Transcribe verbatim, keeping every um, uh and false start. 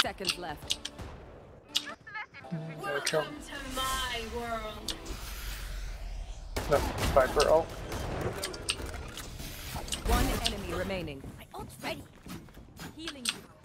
seconds left. Welcome to my world. No, Viper ult. One enemy remaining. My ult's ready. Healing you.